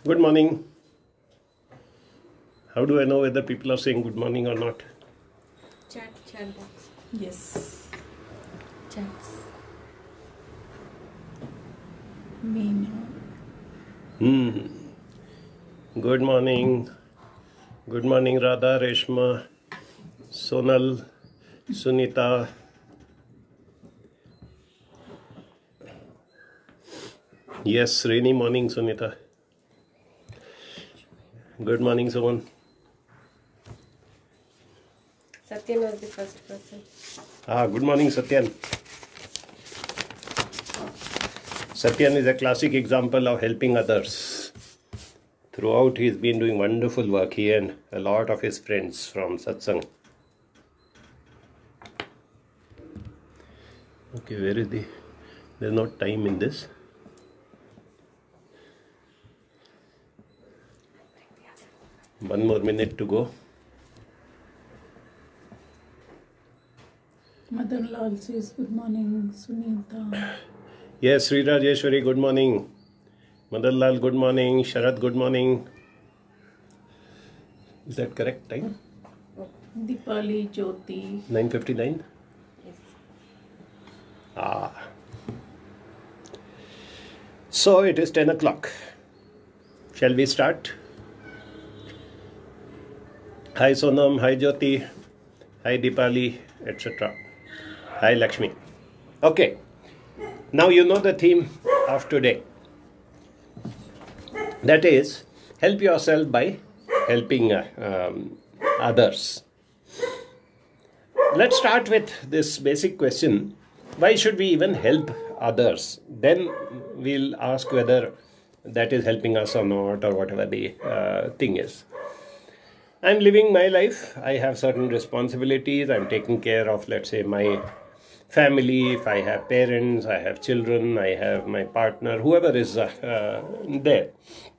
Good morning. How do I know whether people are saying good morning or not? Chat box. Yes. Chats. Menu. Good morning. Good morning, Radha, Reshma, Sonal, Sunita. Yes, rainy morning, Sunita. Good morning, Suman. Satyan was the first person. Good morning, Satyan. Satyan is a classic example of helping others. Throughout, he's been doing wonderful work, he and a lot of his friends from Satsang. Okay, where is there's no time in this. One more minute to go. Mother Lal says good morning, Sunita. Yes, Sri Rajeshwari, good morning. Mother Lal, good morning. Sharad, good morning. Is that correct time? Deepali, Jyoti. 9:59? Yes. So it is 10 o'clock. Shall we start? Hi Sonam, hi Jyoti, hi Deepali, etc. Hi Lakshmi. Okay, now you know the theme of today. That is, help yourself by helping others. Let's start with this basic question. Why should we even help others? Then we'll ask whether that is helping us or not, or whatever the thing is. I'm living my life. I have certain responsibilities. I'm taking care of, let's say, my family. If I have parents, I have children, I have my partner, whoever is there.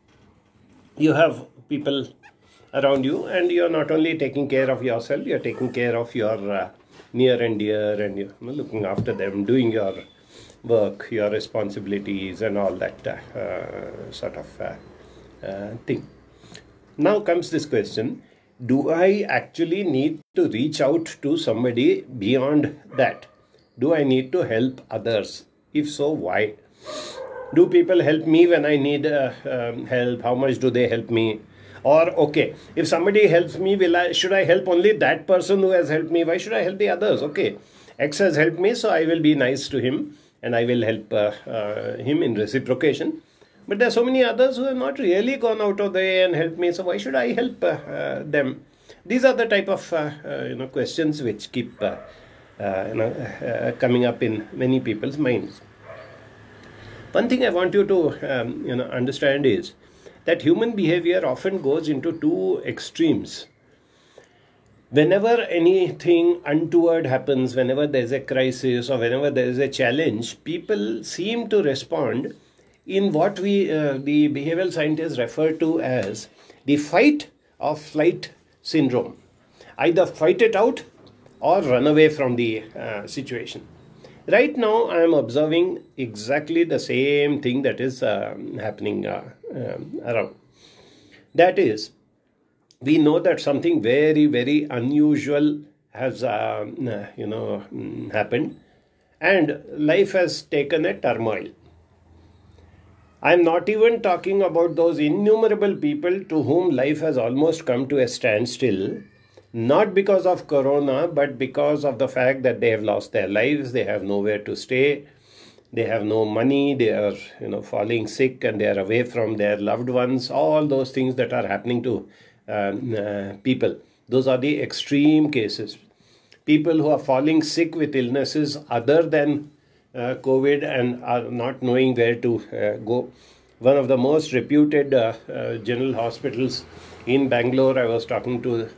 You have people around you, and you're not only taking care of yourself, you're taking care of your near and dear, and you're looking after them, doing your work, your responsibilities, and all that sort of thing. Now comes this question, do I actually need to reach out to somebody beyond that? Do I need to help others? If so, why? Do people help me when I need help? How much do they help me? Or, okay, if somebody helps me, should I help only that person who has helped me? Why should I help the others? Okay, X has helped me, so I will be nice to him and I will help him in reciprocation. But there are so many others who have not really gone out of the way and helped me, so why should I help them? These are the type of questions which keep coming up in many people's minds. One thing I want you to understand is that human behavior often goes into two extremes. Whenever anything untoward happens, whenever there's a crisis or whenever there is a challenge, people seem to respond in what we, the behavioral scientists refer to as the fight or flight syndrome. Either fight it out or run away from the situation. Right now, I am observing exactly the same thing that is happening around. That is, we know that something very, very unusual has, happened, and life has taken a turmoil. I'm not even talking about those innumerable people to whom life has almost come to a standstill, not because of corona, but because of the fact that they have lost their lives, they have nowhere to stay, they have no money, they are falling sick and they are away from their loved ones, all those things that are happening to people. Those are the extreme cases. People who are falling sick with illnesses other than COVID and are not knowing where to go. One of the most reputed general hospitals in Bangalore, I was talking to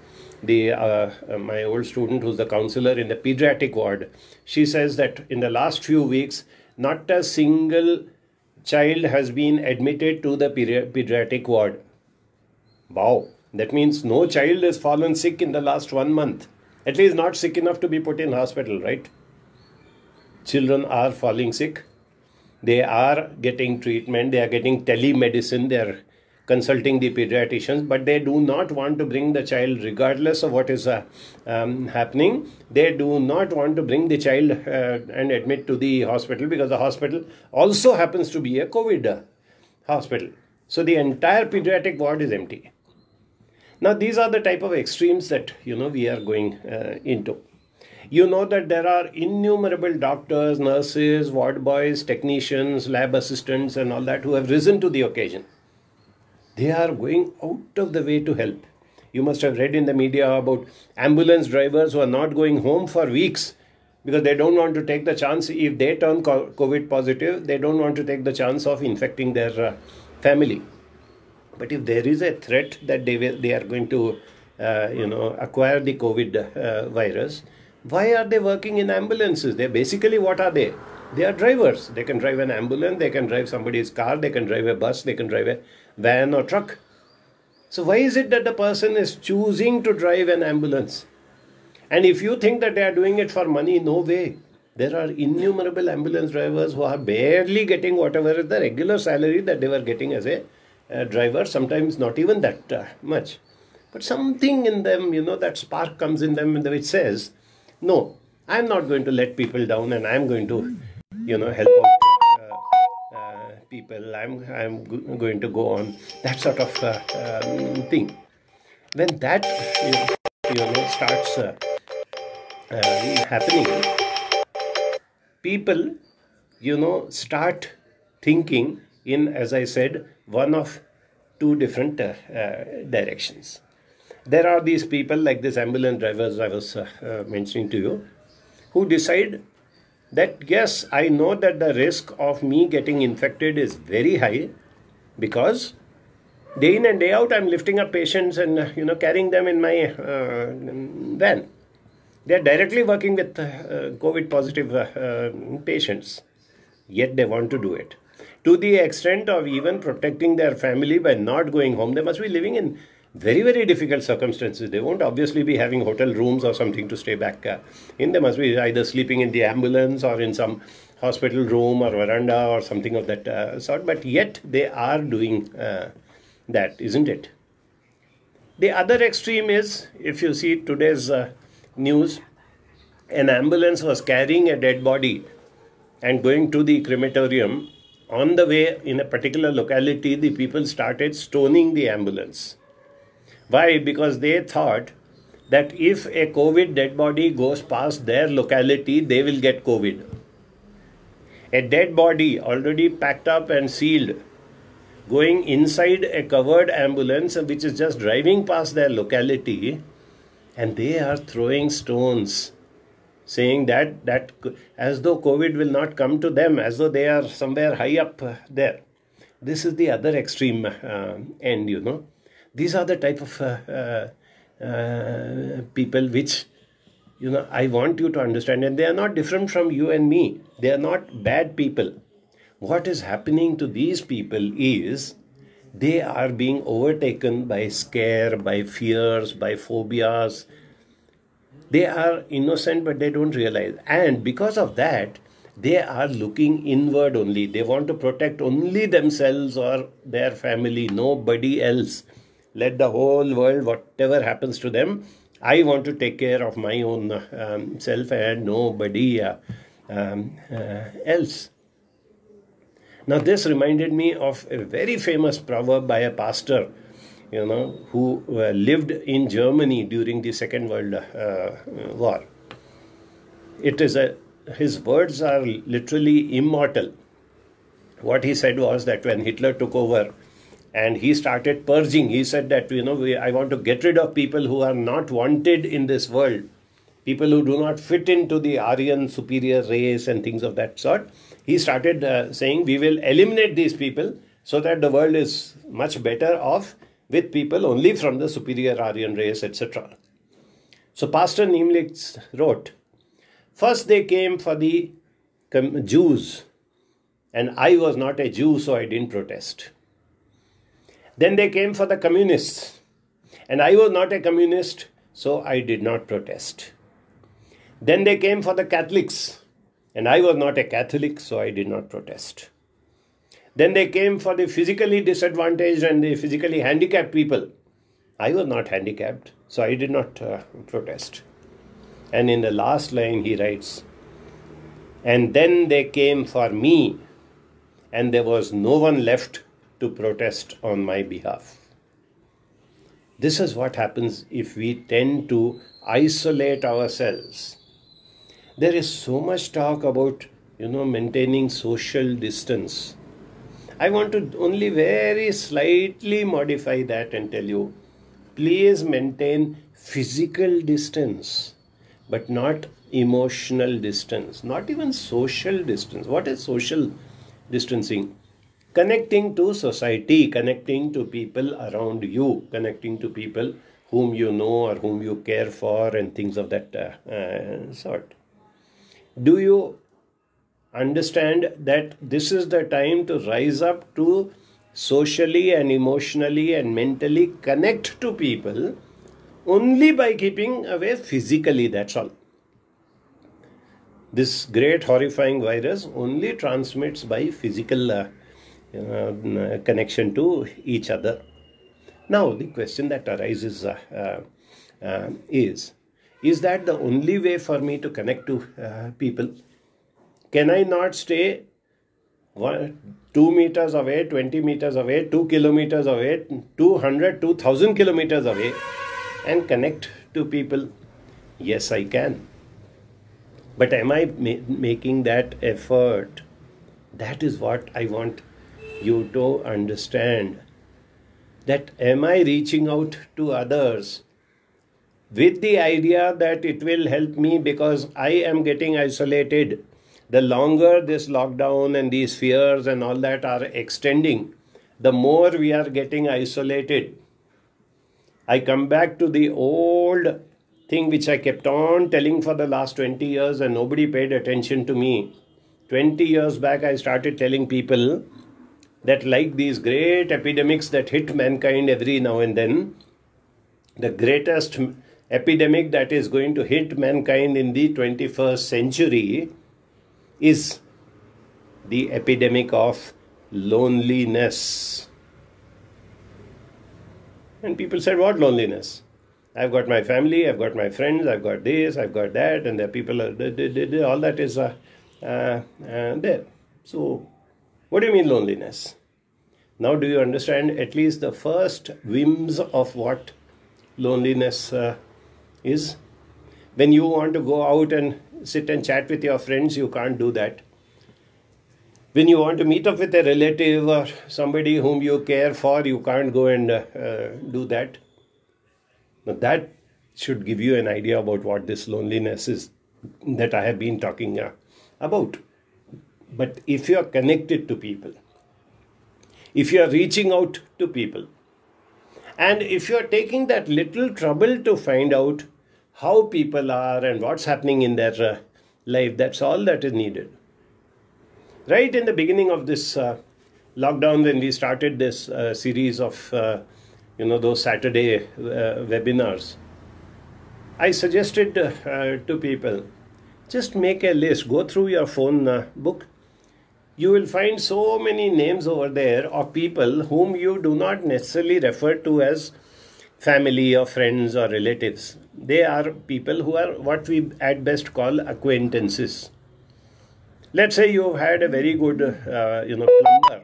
my old student who's the counselor in the pediatric ward. She says that in the last few weeks, not a single child has been admitted to the pediatric ward. Wow, that means no child has fallen sick in the last 1 month. At least not sick enough to be put in hospital, right? Children are falling sick. They are getting treatment. They are getting telemedicine. They are consulting the pediatricians, but they do not want to bring the child regardless of what is happening. They do not want to bring the child and admit to the hospital, because the hospital also happens to be a COVID hospital. So the entire pediatric ward is empty. Now these are the type of extremes that we are going into. You know that there are innumerable doctors, nurses, ward boys, technicians, lab assistants and all that who have risen to the occasion. They are going out of the way to help. You must have read in the media about ambulance drivers who are not going home for weeks because they don't want to take the chance. If they turn COVID positive, they don't want to take the chance of infecting their family. But if there is a threat that they are going to acquire the COVID virus, why are they working in ambulances? They basically, what are they? They are drivers. They can drive an ambulance, they can drive somebody's car, they can drive a bus, they can drive a van or truck. So why is it that the person is choosing to drive an ambulance? And if you think that they are doing it for money, no way. There are innumerable ambulance drivers who are barely getting whatever is the regular salary that they were getting as a driver, sometimes not even that much. But something in them, that spark comes in them which says, no, I'm not going to let people down, and I'm going to, help out people. I'm going to go on, that sort of thing. When that, starts happening, people, start thinking in, as I said, one of two different directions. There are these people like this ambulance drivers I was mentioning to you, who decide that yes, I know that the risk of me getting infected is very high, because day in and day out I'm lifting up patients and carrying them in my van. They are directly working with COVID positive patients, yet they want to do it. To the extent of even protecting their family by not going home. They must be living in very, very difficult circumstances. They won't obviously be having hotel rooms or something to stay back in. They must be either sleeping in the ambulance or in some hospital room or veranda or something of that sort. But yet they are doing that, isn't it? The other extreme is, if you see today's news, an ambulance was carrying a dead body and going to the crematorium. On the way, in a particular locality, the people started stoning the ambulance. Why? Because they thought that if a COVID dead body goes past their locality, they will get COVID. A dead body already packed up and sealed, going inside a covered ambulance which is just driving past their locality, and they are throwing stones, saying that as though COVID will not come to them, as though they are somewhere high up there. This is the other extreme end, These are the type of people which, I want you to understand. And they are not different from you and me. They are not bad people. What is happening to these people is they are being overtaken by scare, by fears, by phobias. They are innocent, but they don't realize. And because of that, they are looking inward only. They want to protect only themselves or their family, nobody else. Let the whole world, whatever happens to them, I want to take care of my own self and nobody else. Now this reminded me of a very famous proverb by a pastor, who lived in Germany during the Second World War. His words are literally immortal. What he said was that when Hitler took over and he started purging, he said that, I want to get rid of people who are not wanted in this world, people who do not fit into the Aryan superior race and things of that sort. He started saying, we will eliminate these people so that the world is much better off with people only from the superior Aryan race, etc. So Pastor Niemlitz wrote, first they came for the Jews, and I was not a Jew, so I didn't protest. Then they came for the communists, and I was not a communist, so I did not protest. Then they came for the Catholics, and I was not a Catholic, so I did not protest. Then they came for the physically disadvantaged and the physically handicapped people. I was not handicapped, so I did not protest. And in the last line he writes, and then they came for me, and there was no one left to protest on my behalf. This is what happens if we tend to isolate ourselves. There is so much talk about, maintaining social distance. I want to only very slightly modify that and tell you, please maintain physical distance, but not emotional distance, not even social distance. What is social distancing? Connecting to society, connecting to people around you, connecting to people whom you know or whom you care for and things of that sort. Do you understand that this is the time to rise up to socially and emotionally and mentally connect to people only by keeping away physically, that's all. This great horrifying virus only transmits by physical connection to each other. Now the question that arises is that the only way for me to connect to people? Can I not stay 2 meters away, 20 meters away, 2 kilometers away, 200, 2000 kilometers away and connect to people? Yes, I can. But am I making that effort? That is what I want you to understand. That am I reaching out to others with the idea that it will help me because I am getting isolated? The longer this lockdown and these fears and all that are extending, the more we are getting isolated. I come back to the old thing which I kept on telling for the last 20 years and nobody paid attention to me. 20 years back I started telling people that like these great epidemics that hit mankind every now and then, the greatest epidemic that is going to hit mankind in the 21st century is the epidemic of loneliness. And people said, what loneliness? I've got my family, I've got my friends, I've got this, I've got that, and the people, all that is there. So, what do you mean loneliness? Now do you understand at least the first whims of what loneliness is? When you want to go out and sit and chat with your friends, you can't do that. When you want to meet up with a relative or somebody whom you care for, you can't go and do that. Now that should give you an idea about what this loneliness is that I have been talking about. But if you are connected to people, if you are reaching out to people, and if you are taking that little trouble to find out how people are and what's happening in their life, that's all that is needed. Right in the beginning of this lockdown, when we started this series of, those Saturday webinars, I suggested to people, just make a list, go through your phone book. You will find so many names over there of people whom you do not necessarily refer to as family or friends or relatives. They are people who are what we at best call acquaintances. Let's say you have had a very good, plumber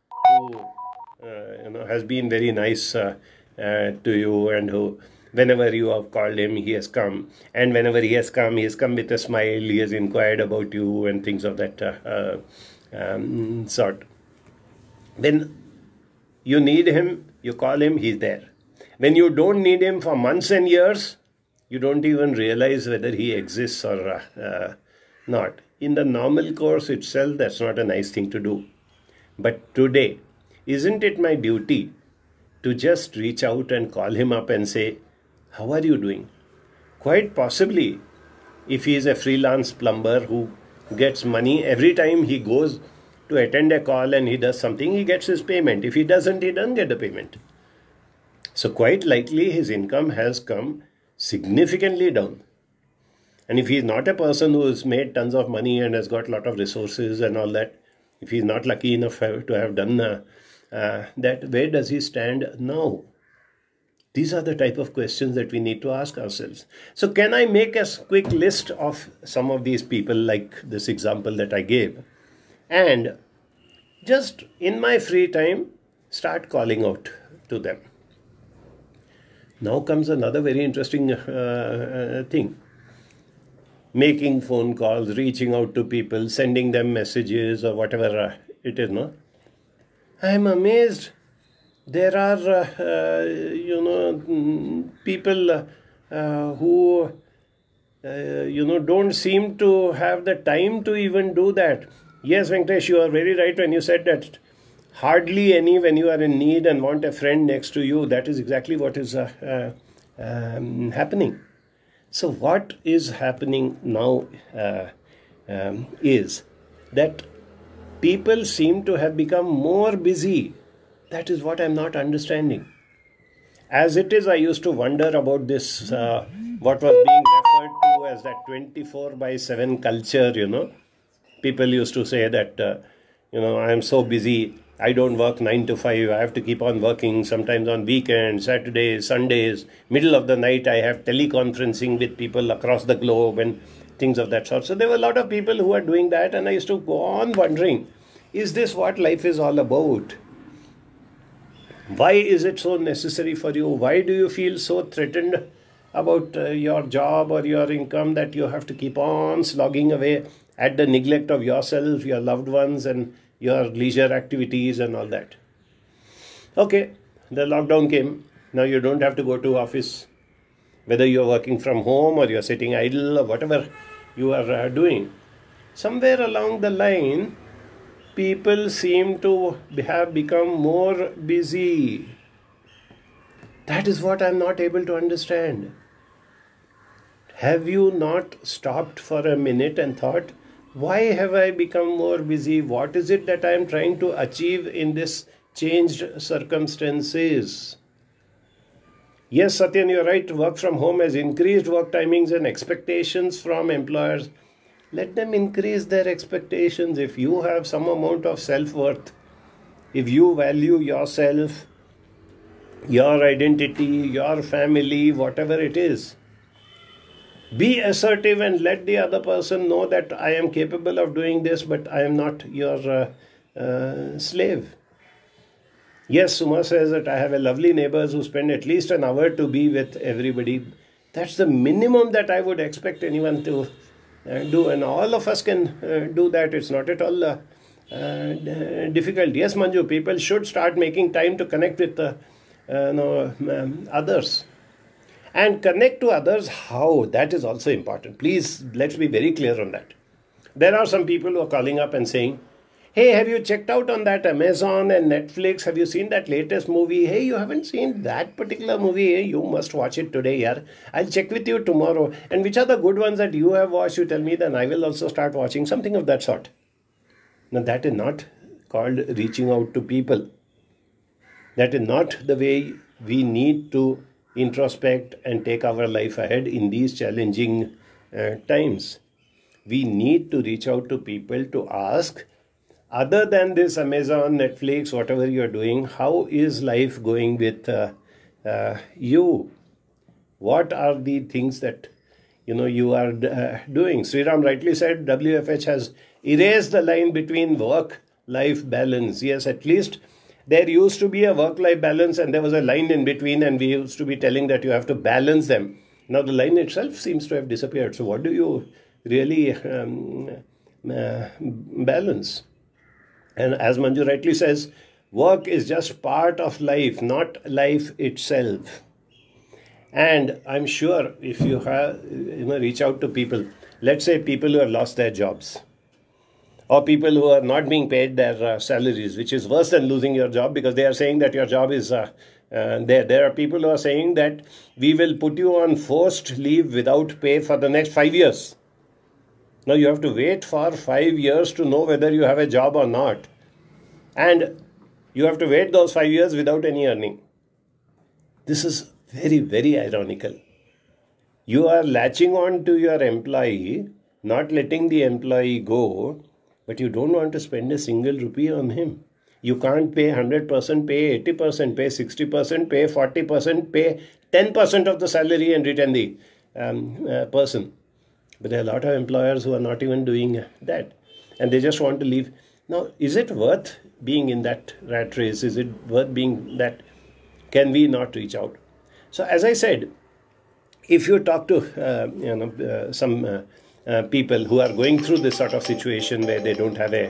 who, has been very nice to you, and who, whenever you have called him, he has come. And whenever he has come with a smile, he has inquired about you and things of that sort. When you need him, you call him, he's there. When you don't need him for months and years, you don't even realize whether he exists or not. In the normal course itself, that's not a nice thing to do. But today, isn't it my duty to just reach out and call him up and say, how are you doing? Quite possibly, if he is a freelance plumber who gets money every time he goes to attend a call and he does something, he gets his payment. If he doesn't get the payment. So quite likely his income has come significantly down. And if he is not a person who has made tons of money and has got a lot of resources and all that, if he's not lucky enough to have done that, where does he stand now? These are the type of questions that we need to ask ourselves. So can I make a quick list of some of these people, like this example that I gave, and just in my free time start calling out to them? Now comes another very interesting thing. Making phone calls, reaching out to people, sending them messages or whatever it is, no? I am amazed. There are, people who, don't seem to have the time to even do that. Yes, Venkatesh, you are very right when you said that hardly any when you are in need and want a friend next to you. That is exactly what is happening. So what is happening now is that people seem to have become more busy. That is what I'm not understanding. As it is, I used to wonder about this, what was being referred to as that 24/7 culture, People used to say that, I am so busy, I don't work 9 to 5, I have to keep on working, sometimes on weekends, Saturdays, Sundays, middle of the night, I have teleconferencing with people across the globe and things of that sort. So there were a lot of people who were doing that, and I used to go on wondering, is this what life is all about? Why is it so necessary for you? Why do you feel so threatened about your job or your income that you have to keep on slogging away at the neglect of yourself, your loved ones, and your leisure activities and all that? Okay, the lockdown came. Now you don't have to go to office. Whether you're working from home or you're sitting idle or whatever you are doing. Somewhere along the line, people seem to have become more busy. That is what I'm not able to understand. Have you not stopped for a minute and thought, why have I become more busy? What is it that I am trying to achieve in this changed circumstances? Yes, Satyan, you're right. Work from home has increased work timings and expectations from employers. Let them increase their expectations. If you have some amount of self-worth, if you value yourself, your identity, your family, whatever it is, be assertive and let the other person know that I am capable of doing this, but I am not your slave. Yes, Suma says that I have a lovely neighbors who spend at least an hour to be with everybody. That's the minimum that I would expect anyone to do, and all of us can do that. It's not at all difficult. Yes, Manju, people should start making time to connect with others. And connect to others how? That is also important. Please, let's be very clear on that. There are some people who are calling up and saying, hey, have you checked out on that Amazon and Netflix? Have you seen that latest movie? Hey, you haven't seen that particular movie. Hey, you must watch it today, yaar. I'll check with you tomorrow. And which are the good ones that you have watched? You tell me, then I will also start watching. Something of that sort. Now, that is not called reaching out to people. That is not the way we need to introspect and take our life ahead in these challenging times. We need to reach out to people to ask, other than this Amazon, Netflix, whatever you're doing, how is life going with you? What are the things that you are doing? Sriram rightly said, WFH has erased the line between work-life balance. Yes, at least there used to be a work-life balance and there was a line in between, and we used to be telling that you have to balance them. Now the line itself seems to have disappeared. So what do you really balance? And as Manju rightly says, work is just part of life, not life itself. And I'm sure if you have, reach out to people, let's say people who have lost their jobs, or people who are not being paid their salaries, which is worse than losing your job, because they are saying that your job is there are people who are saying that we will put you on forced leave without pay for the next 5 years. Now you have to wait for 5 years to know whether you have a job or not. And you have to wait those 5 years without any earning. This is very, very ironical. You are latching on to your employee, not letting the employee go, but you don't want to spend a single rupee on him. You can't pay 100%, pay 80%, pay 60%, pay 40%, pay 10% of the salary and retain the person. But there are a lot of employers who are not even doing that, and they just want to leave. Now, is it worth being in that rat race? Is it worth being that? Can we not reach out? So, as I said, if you talk to some people who are going through this sort of situation where they don't have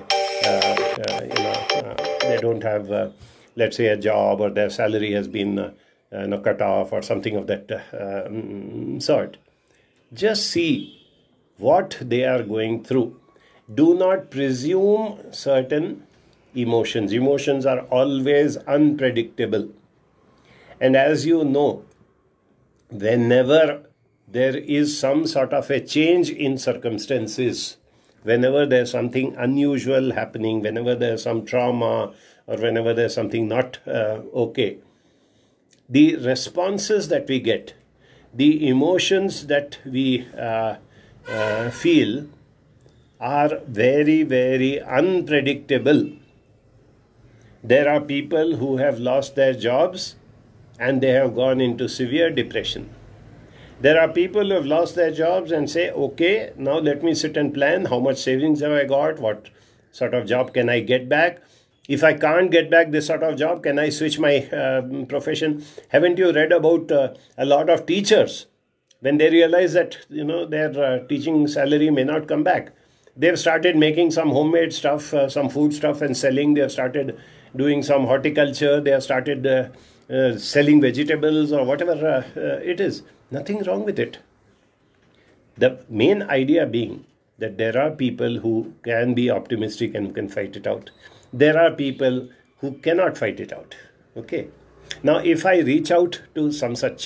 they don't have, let's say, a job, or their salary has been cut off, or something of that sort, just see what they are going through. Do not presume certain emotions. Emotions are always unpredictable. And as you know, whenever there is some sort of a change in circumstances, whenever there's something unusual happening, whenever there's some trauma, or whenever there's something not okay, the responses that we get, the emotions that we feel are very, very unpredictable. There are people who have lost their jobs and they have gone into severe depression. There are people who have lost their jobs and say, okay, now let me sit and plan. How much savings have I got? What sort of job can I get back? If I can't get back this sort of job, can I switch my profession? Haven't you read about a lot of teachers? When they realize that their teaching salary may not come back, they've started making some homemade stuff, some food stuff, and selling. They have started doing some horticulture. They have started selling vegetables or whatever it is. Nothing wrong with it. The main idea being that there are people who can be optimistic and can fight it out. There are people who cannot fight it out. Okay. Now, if I reach out to some such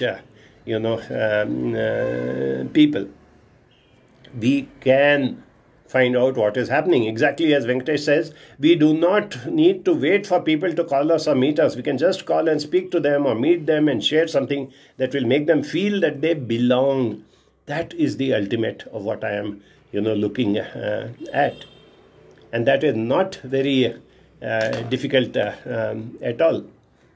people, we can find out what is happening. Exactly as Venkatesh says, we do not need to wait for people to call us or meet us. We can just call and speak to them or meet them and share something that will make them feel that they belong. That is the ultimate of what I am, looking at. And that is not very difficult at all.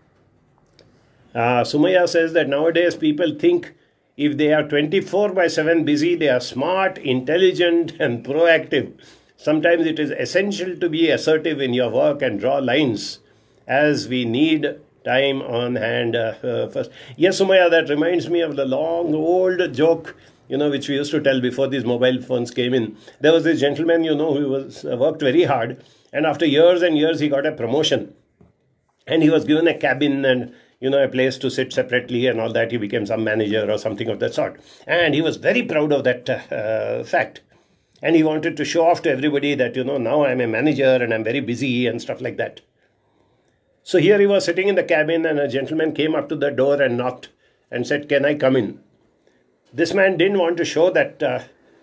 Sumaya says that nowadays people think if they are 24/7 busy, they are smart, intelligent, and proactive. Sometimes it is essential to be assertive in your work and draw lines, as we need time on hand first. Yes, Sumaya, that reminds me of the long old joke, which we used to tell before these mobile phones came in. There was this gentleman, who worked very hard, and after years and years, he got a promotion. And he was given a cabin and a place to sit separately and all that. He became some manager or something of that sort. And he was very proud of that fact. And he wanted to show off to everybody that, now I'm a manager and I'm very busy and stuff like that. So here he was sitting in the cabin, and a gentleman came up to the door and knocked and said, "Can I come in?" This man didn't want to show that,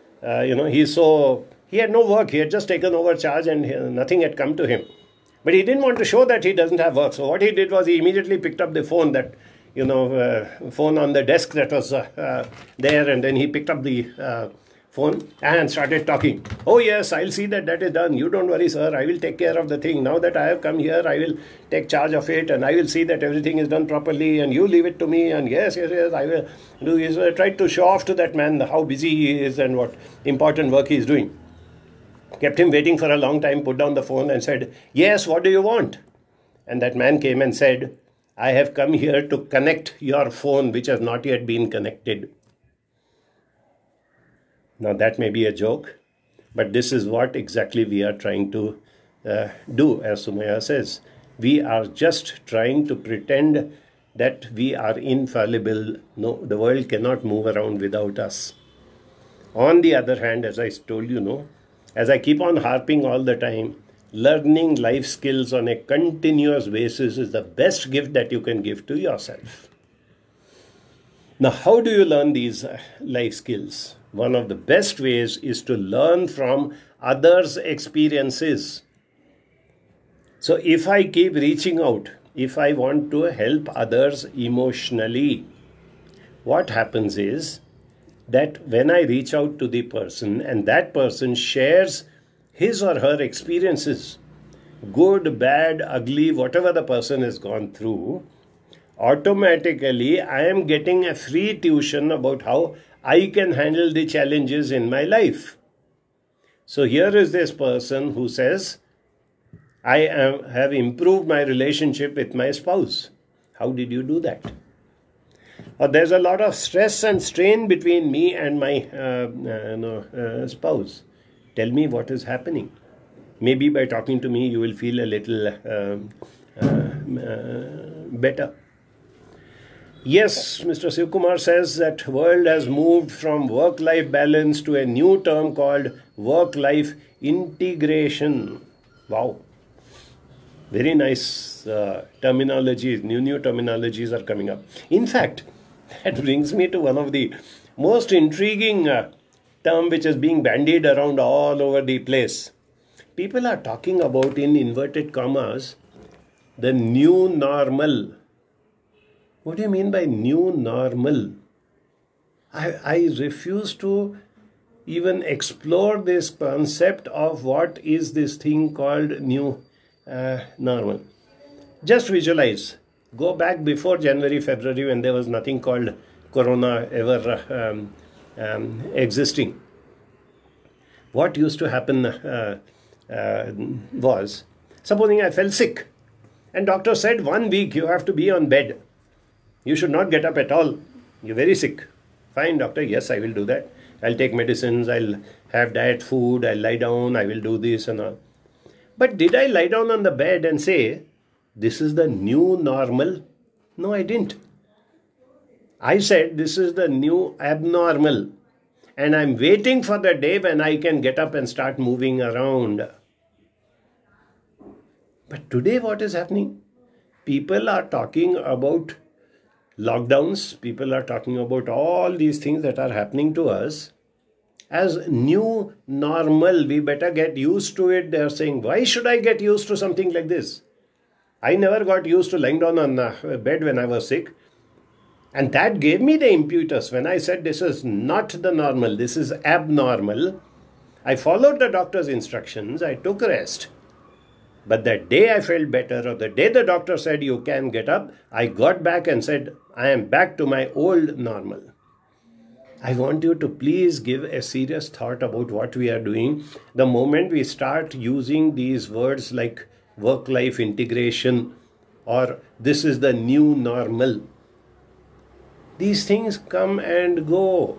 he had no work. He had just taken over charge and nothing had come to him. But he didn't want to show that he doesn't have work. So what he did was he immediately picked up the phone phone on the desk that was there, and then he picked up the phone and started talking. "Oh yes, I'll see that is done. You don't worry, sir. I will take care of the thing. Now that I have come here, I will take charge of it, and I will see that everything is done properly, and you leave it to me, and yes, I will do this." I tried to show off to that man how busy he is and what important work he is doing. Kept him waiting for a long time, put down the phone and said, "Yes, what do you want?" And that man came and said, "I have come here to connect your phone which has not yet been connected." Now that may be a joke, but this is what exactly we are trying to do, as Sumaya says. We are just trying to pretend that we are infallible. No, the world cannot move around without us. On the other hand, as I told you, as I keep on harping all the time, learning life skills on a continuous basis is the best gift that you can give to yourself. Now, how do you learn these life skills? One of the best ways is to learn from others' experiences. So if I keep reaching out, if I want to help others emotionally, what happens is that when I reach out to the person and that person shares his or her experiences, good, bad, ugly, whatever the person has gone through, automatically I am getting a free tuition about how I can handle the challenges in my life. So here is this person who says, have improved my relationship with my spouse. How did you do that? Or there's a lot of stress and strain between me and my spouse. Tell me what is happening. Maybe by talking to me, you will feel a little better. Yes, Mr. Sivkumar says that world has moved from work-life balance to a new term called work-life integration. Wow. Very nice terminologies, new terminologies are coming up. In fact, that brings me to one of the most intriguing term which is being bandied around all over the place. People are talking about, in inverted commas, the new normal. What do you mean by new normal? I refuse to even explore this concept of what is this thing called new normal. Just visualize. Go back before January, February, when there was nothing called Corona ever existing. What used to happen was, supposing I fell sick, and doctor said 1 week you have to be on bed. You should not get up at all. You're very sick. Fine, doctor. Yes, I will do that. I'll take medicines. I'll have diet food. I'll lie down. I will do this and all. But did I lie down on the bed and say, this is the new normal? No, I didn't. I said, this is the new abnormal. And I'm waiting for the day when I can get up and start moving around. But today what is happening? People are talking about lockdowns. People are talking about all these things that are happening to us as new normal. We better get used to it. They are saying, why should I get used to something like this? I never got used to lying down on a bed when I was sick. And that gave me the impetus when I said this is not the normal, this is abnormal. I followed the doctor's instructions. I took rest. But the day I felt better, or the day the doctor said you can get up, I got back and said, I am back to my old normal. I want you to please give a serious thought about what we are doing. The moment we start using these words like work-life integration or this is the new normal, these things come and go.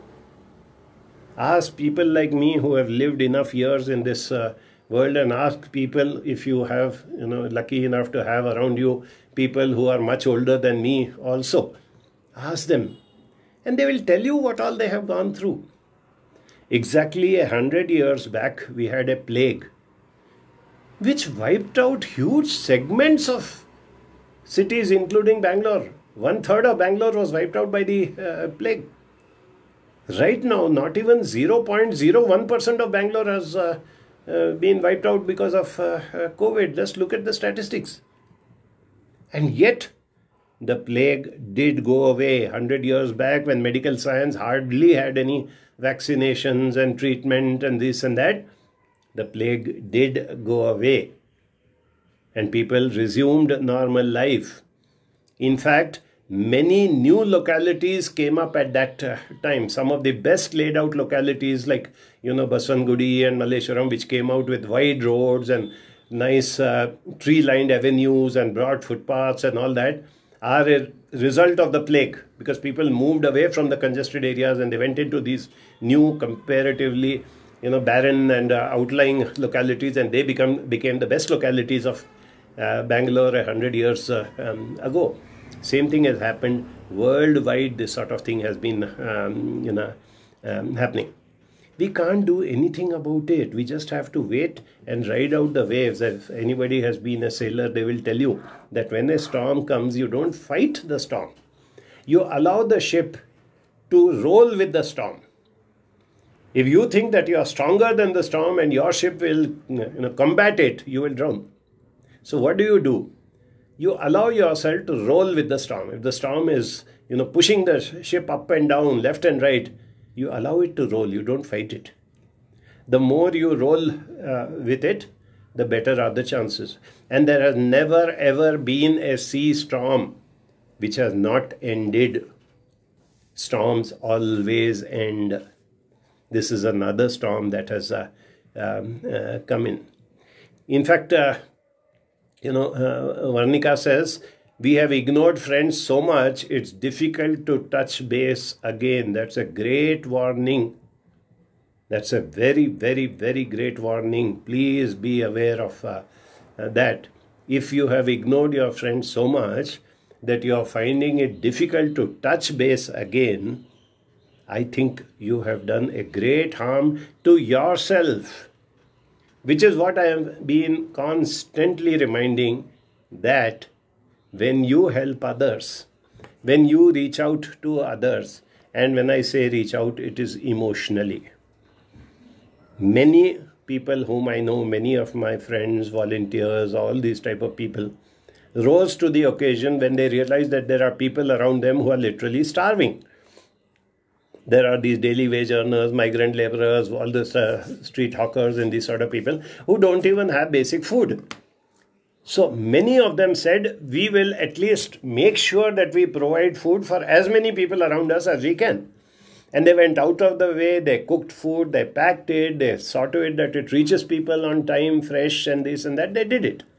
Ask people like me who have lived enough years in this world, and ask people, if you have, lucky enough to have around you people who are much older than me also. Ask them, and they will tell you what all they have gone through. Exactly 100 years back, we had a plague which wiped out huge segments of cities, including Bangalore. 1/3 of Bangalore was wiped out by the plague. Right now, not even 0.01% of Bangalore has been wiped out because of COVID. Just look at the statistics. And yet, the plague did go away 100 years back when medical science hardly had any vaccinations and treatment and this and that. The plague did go away. And people resumed normal life. In fact, many new localities came up at that time. Some of the best laid out localities like, Baswangudi and Malleshwaram, which came out with wide roads and nice tree-lined avenues and broad footpaths and all that, are a result of the plague, because people moved away from the congested areas and they went into these new, comparatively, barren and outlying localities, and they became the best localities of Bangalore 100 years ago. Same thing has happened worldwide. This sort of thing has been happening. We can't do anything about it. We just have to wait and ride out the waves. If anybody has been a sailor, they will tell you that when a storm comes, you don't fight the storm. You allow the ship to roll with the storm. If you think that you are stronger than the storm and your ship will combat it, you will drown. So what do? You allow yourself to roll with the storm. If the storm is, pushing the ship up and down, left and right, you allow it to roll. You don't fight it. the more you roll with it, the better are the chances. And there has never ever been a sea storm which has not ended. Storms always end. This is another storm that has come in. In fact, Varnika says, we have ignored friends so much, it's difficult to touch base again. That's a great warning. That's a very, very, very great warning. Please be aware of that. If you have ignored your friends so much that you are finding it difficult to touch base again, I think you have done a great harm to yourself, which is what I have been constantly reminding, that when you help others, when you reach out to others, and when I say reach out, it is emotionally. Many people whom I know, many of my friends, volunteers, all these type of people, rose to the occasion when they realized that there are people around them who are literally starving. There are these daily wage earners, migrant laborers, all the street hawkers and these sort of people who don't even have basic food. So many of them said, we will at least make sure that we provide food for as many people around us as we can. And they went out of the way, they cooked food, they packed it, they saw to it that it reaches people on time, fresh and this and that, they did it.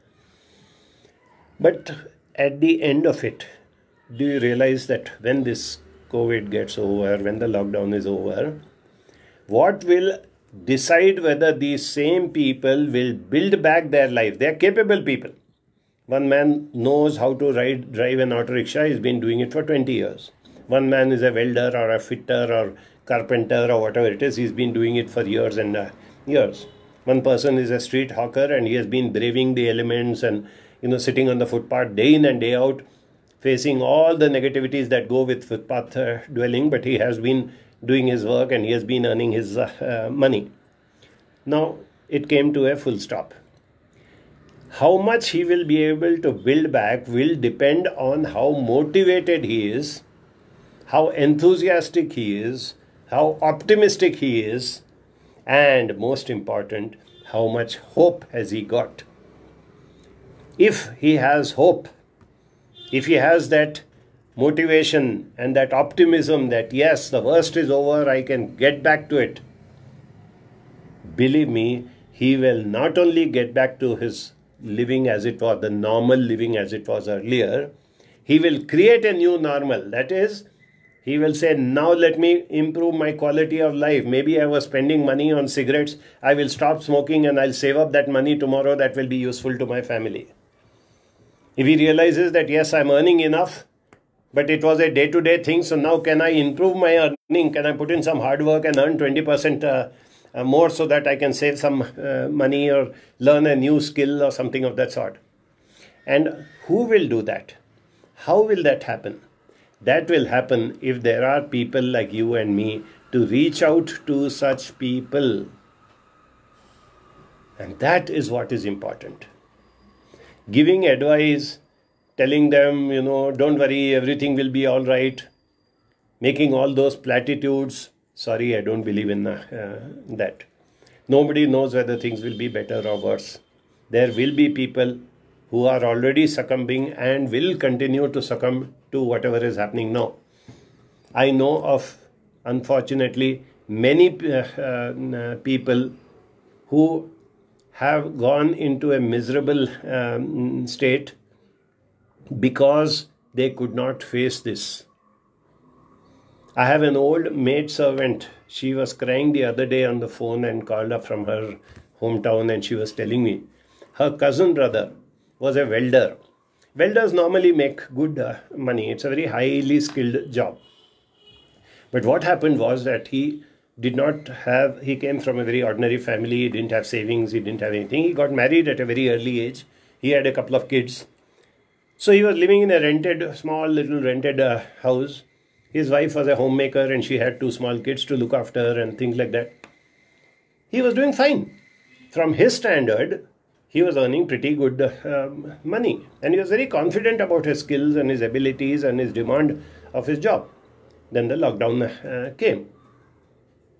But at the end of it, do you realize that when this COVID gets over, when the lockdown is over, what will decide whether these same people will build back their life? They are capable people. One man knows how to drive an auto rickshaw. He's been doing it for 20 years. One man is a welder or a fitter or carpenter or whatever it is. He's been doing it for years and years. One person is a street hawker and he has been braving the elements and sitting on the footpath day in and day out, facing all the negativities that go with footpath dwelling, but he has been doing his work and he has been earning his money. Now, it came to a full stop. How much he will be able to build back will depend on how motivated he is, how enthusiastic he is, how optimistic he is, and most important, how much hope has he got. If he has hope, if he has that motivation and that optimism that yes, the worst is over, I can get back to it, believe me, he will not only get back to his living as it was, the normal living as it was earlier, he will create a new normal. That is, he will say, now let me improve my quality of life. Maybe I was spending money on cigarettes. I will stop smoking and I'll save up that money tomorrow. That will be useful to my family. If he realizes that, yes, I'm earning enough, but it was a day-to-day thing, so now can I improve my earning? Can I put in some hard work and earn 20% more so that I can save some money or learn a new skill or something of that sort? And who will do that? How will that happen? That will happen if there are people like you and me to reach out to such people. And that is what is important. Giving advice, telling them, don't worry, everything will be all right. Making all those platitudes. Sorry, I don't believe in that. Nobody knows whether things will be better or worse. There will be people who are already succumbing and will continue to succumb to whatever is happening now. I know of, unfortunately, many people who have gone into a miserable state because they could not face this. I have an old maidservant. She was crying the other day on the phone and called up from her hometown, and she was telling me her cousin brother was a welder. Welders normally make good money. It's a very highly skilled job. But what happened was that he came from a very ordinary family. He didn't have savings. He didn't have anything. He got married at a very early age. He had a couple of kids. So he was living in a small little rented house. His wife was a homemaker and she had 2 small kids to look after and things like that. He was doing fine. From his standard, he was earning pretty good money. And he was very confident about his skills and his abilities and his demand of his job. Then the lockdown came.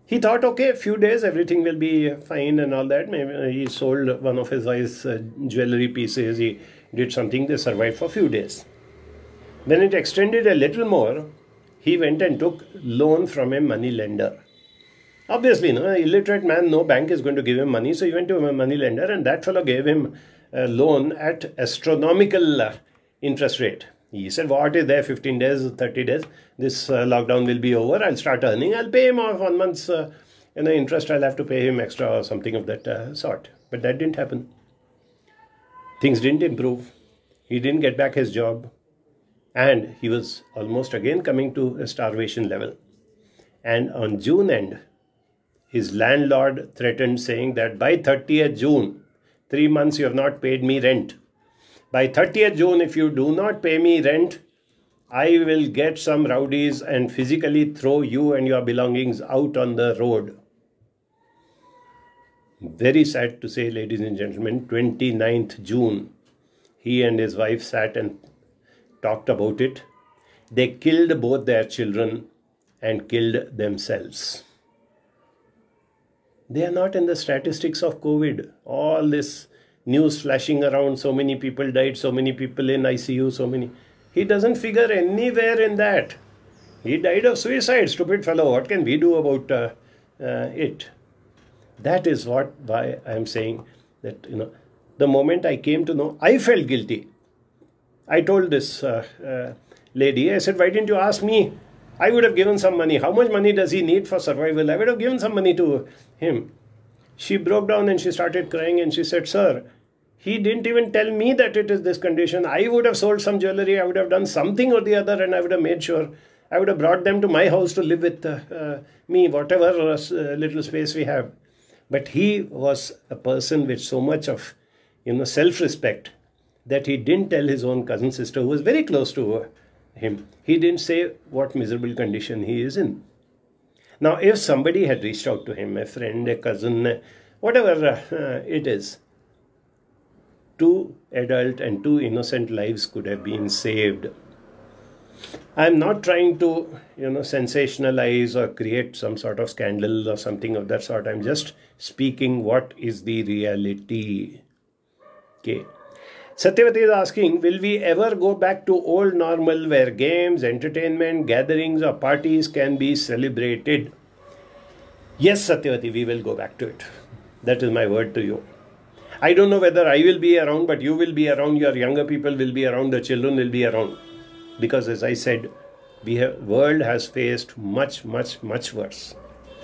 He thought, okay, a few days, everything will be fine and all that. Maybe he sold one of his wife's jewelry pieces. He did something, they survived for a few days. When it extended a little more, he went and took loan from a money lender. Obviously, no, an illiterate man, no bank is going to give him money. So he went to a money lender and that fellow gave him a loan at astronomical interest rate. He said, what is there, 15 days, 30 days, this lockdown will be over, I'll start earning, I'll pay him off 1 month's interest, I'll have to pay him extra or something of that sort. But that didn't happen. Things didn't improve. He didn't get back his job. And he was almost again coming to a starvation level. And on June end, his landlord threatened, saying that by 30th June, 3 months you have not paid me rent. By 30th June, if you do not pay me rent, I will get some rowdies and physically throw you and your belongings out on the road. Very sad to say, ladies and gentlemen, 29th June, he and his wife sat and talked about it. They killed both their children and killed themselves. They are not in the statistics of COVID. All this news flashing around, so many people died, so many people in ICU, so many. He doesn't figure anywhere in that. He died of suicide, stupid fellow. What can we do about it? That is why I am saying that, the moment I came to know, I felt guilty. I told this lady, I said, why didn't you ask me? I would have given some money. How much money does he need for survival? I would have given some money to him. She broke down and she started crying and she said, sir, he didn't even tell me that it is this condition. I would have sold some jewelry. I would have done something or the other and I would have made sure. I would have brought them to my house to live with me, whatever little space we have. But he was a person with so much of, self-respect that he didn't tell his own cousin sister, who was very close to him. He didn't say what miserable condition he is in. Now, if somebody had reached out to him, a friend, a cousin, whatever it is, 2 adult and 2 innocent lives could have been saved. I'm not trying to, sensationalize or create some sort of scandal or something of that sort. I'm just speaking what is the reality. Okay. Satyavati is asking, will we ever go back to old normal where games, entertainment, gatherings or parties can be celebrated? Yes, Satyavati, we will go back to it. That is my word to you. I don't know whether I will be around, but you will be around, your younger people will be around, the children will be around. Because as I said, world has faced much, much, much worse.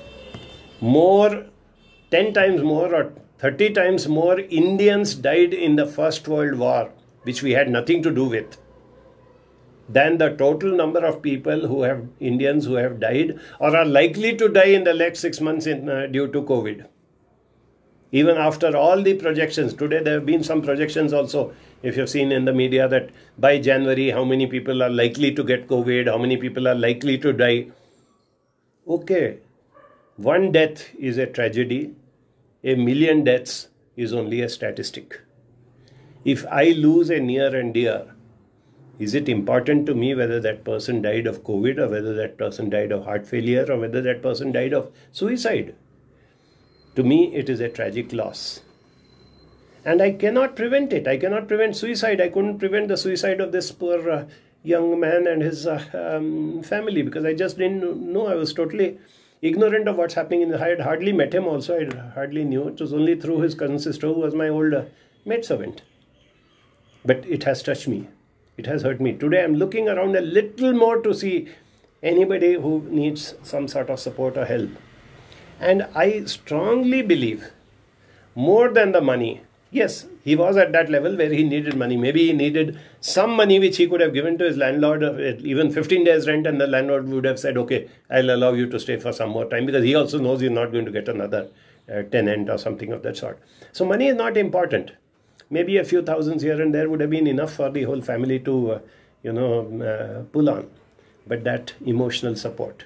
10 times more or 30 times more Indians died in the First World War, which we had nothing to do with, than the total number of people Indians who have died or are likely to die in the next 6 months due to COVID. Even after all the projections, today there have been some projections also, if you've seen in the media, that by January, how many people are likely to get COVID, how many people are likely to die. Okay, 1 death is a tragedy. 1 million deaths is only a statistic. If I lose a near and dear, is it important to me whether that person died of COVID or whether that person died of heart failure or whether that person died of suicide? To me, it is a tragic loss. And I cannot prevent it. I cannot prevent suicide. I couldn't prevent the suicide of this poor young man and his family because I just didn't know. I was totally ignorant of what's happening. I had hardly met him also. I hardly knew. It was only through his cousin sister, who was my old maidservant. But it has touched me. It has hurt me. Today I'm looking around a little more to see anybody who needs some sort of support or help. And I strongly believe, more than the money, yes, he was at that level where he needed money. Maybe he needed some money which he could have given to his landlord, even 15 days rent, and the landlord would have said, okay, I'll allow you to stay for some more time, because he also knows you're not going to get another tenant or something of that sort. So money is not important. Maybe a few thousands here and there would have been enough for the whole family to, pull on. But that emotional support,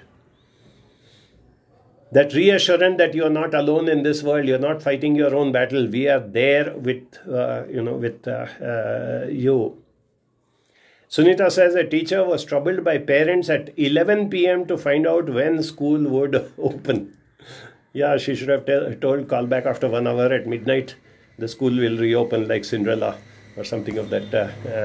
that reassurance that you are not alone in this world, you're not fighting your own battle. We are there with you. Sunita says a teacher was troubled by parents at 11 p.m. to find out when school would open. Yeah, she should have told call back after 1 hour at midnight. The school will reopen like Cinderella or something of that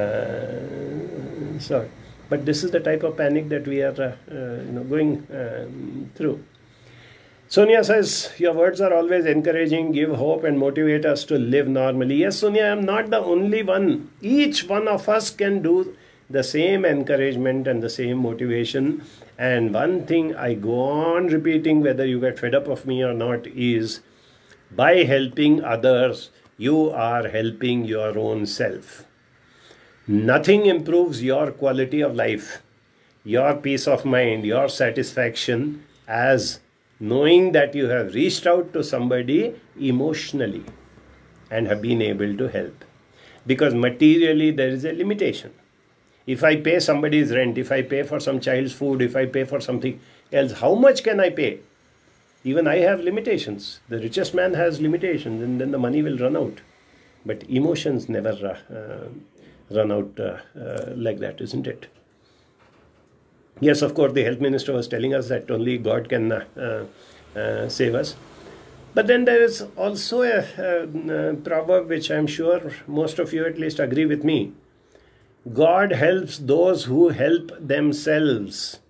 sort. But this is the type of panic that we are going through. Sonia says, your words are always encouraging, give hope and motivate us to live normally. Yes, Sonia, I am not the only one. Each one of us can do the same encouragement and the same motivation. And one thing I go on repeating, whether you get fed up of me or not, is by helping others, you are helping your own self. Nothing improves your quality of life, your peace of mind, your satisfaction as knowing that you have reached out to somebody emotionally and have been able to help. Because materially there is a limitation. If I pay somebody's rent, if I pay for some child's food, if I pay for something else, how much can I pay? Even I have limitations. The richest man has limitations, and then the money will run out. But emotions never run out like that, isn't it? Yes, of course, the health minister was telling us that only God can save us. But then there is also a proverb which I'm sure most of you at least agree with me. God helps those who help themselves.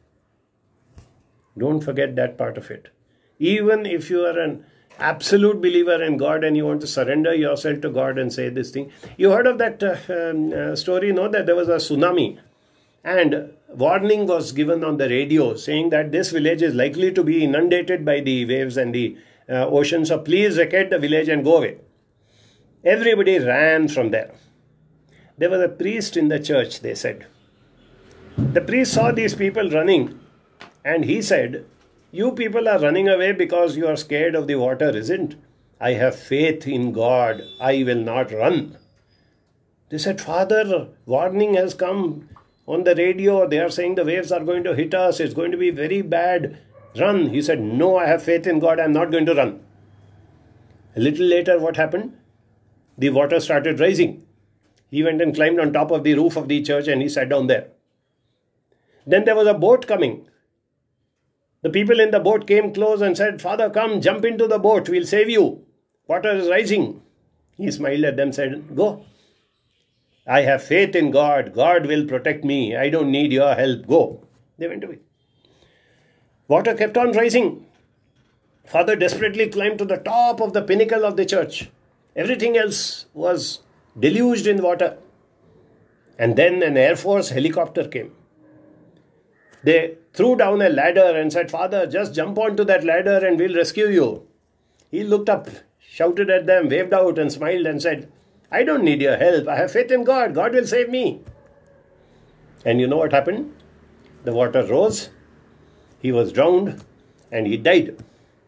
Don't forget that part of it. Even if you are an absolute believer in God and you want to surrender yourself to God and say this thing. You heard of that story, no? That there was a tsunami. And warning was given on the radio saying that this village is likely to be inundated by the waves and the ocean. So please vacate the village and go away. Everybody ran from there. There was a priest in the church, they said. The priest saw these people running and he said, you people are running away because you are scared of the water, isn't? I have faith in God. I will not run. They said, Father, warning has come on the radio. They are saying the waves are going to hit us. It's going to be very bad. Run. He said, no, I have faith in God. I'm not going to run. A little later, what happened? The water started rising. He went and climbed on top of the roof of the church and he sat down there. Then there was a boat coming. The people in the boat came close and said, Father, come, jump into the boat. We'll save you. Water is rising. He smiled at them and said, go. I have faith in God. God will protect me. I don't need your help. Go. They went away. Water kept on rising. Father desperately climbed to the top of the pinnacle of the church. Everything else was deluged in water. And then an Air Force helicopter came. They threw down a ladder and said, Father, just jump onto that ladder and we'll rescue you. He looked up, shouted at them, waved out and smiled and said, I don't need your help. I have faith in God. God will save me. And you know what happened? The water rose. He was drowned and he died.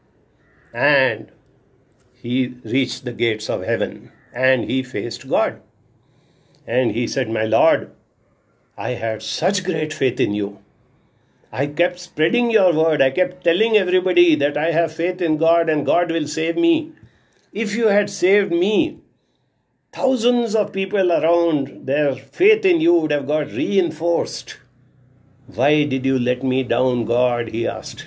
And he reached the gates of heaven and he faced God. And he said, my Lord, I had such great faith in you. I kept spreading your word. I kept telling everybody that I have faith in God and God will save me. If you had saved me, thousands of people around, their faith in you would have got reinforced. Why did you let me down, God? He asked.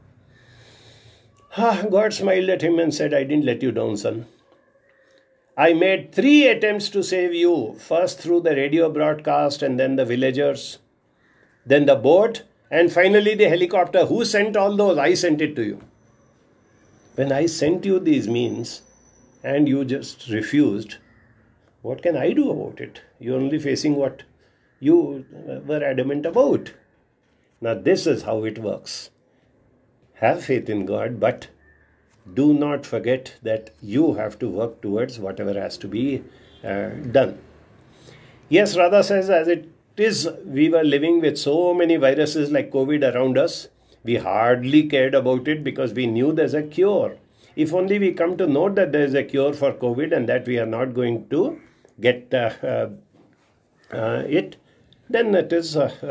God smiled at him and said, I didn't let you down, son. I made 3 attempts to save you. First through the radio broadcast and then the villagers. Then the boat. And finally the helicopter. Who sent all those? I sent it to you. When I sent you these means and you just refused, what can I do about it? You're only facing what you were adamant about. Now this is how it works. Have faith in God, but do not forget that you have to work towards whatever has to be done. Yes, Radha says, as it is, we were living with so many viruses like COVID around us. We hardly cared about it because we knew there's a cure. If only we come to know that there is a cure for COVID and that we are not going to get it, then it is,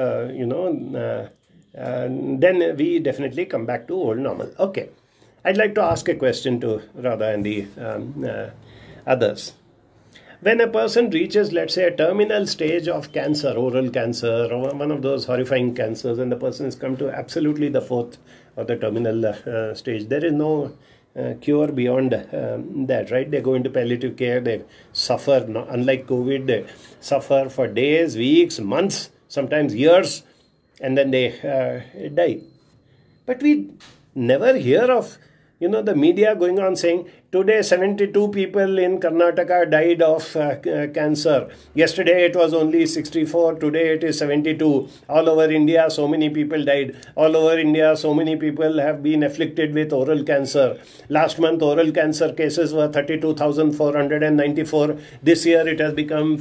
then we definitely come back to old normal. Okay. I'd like to ask a question to Radha and the others. When a person reaches, let's say, a terminal stage of cancer, oral cancer, or one of those horrifying cancers, and the person has come to absolutely the fourth or the terminal stage, there is no cure beyond that, right? They go into palliative care, they suffer, unlike COVID, they suffer for days, weeks, months, sometimes years, and then they die. But we never hear of, the media going on saying, today 72 people in Karnataka died of cancer. Yesterday it was only 64, today it is 72. All over India, so many people died. All over India, so many people have been afflicted with oral cancer. Last month, oral cancer cases were 32,494. This year it has become